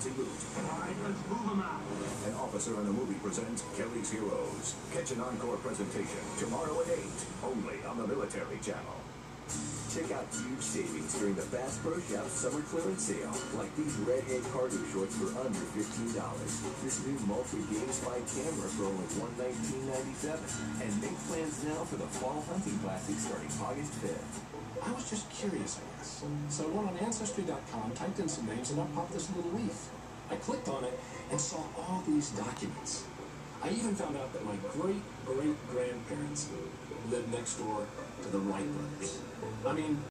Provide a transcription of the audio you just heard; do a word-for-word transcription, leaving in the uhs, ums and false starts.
bouncy boot. All right, let's move them out. An Officer in a Movie presents Kelly's Heroes. Catch an encore presentation tomorrow at eight, only on the Military Channel. Check out huge savings during the Bass Pro Shop summer clearance sale, like these redhead cargo shorts for under fifteen dollars. This new multi-game spy camera for only one hundred nineteen dollars and ninety-seven cents. And make plans now for the fall hunting classic starting August fifth. I was just curious, I guess. So I went on Ancestry dot com, typed in some names, and up popped this little leaf. I clicked on it and saw all these documents. I even found out that my great-great-grandparents lived next door to the Wright brothers. I mean,